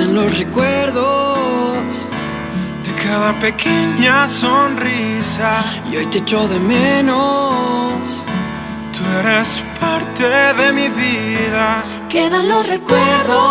Quedan los recuerdos de cada pequeña sonrisa. y hoy te echo de menos. Tú eres parte de mi vida. Quedan los recuerdos.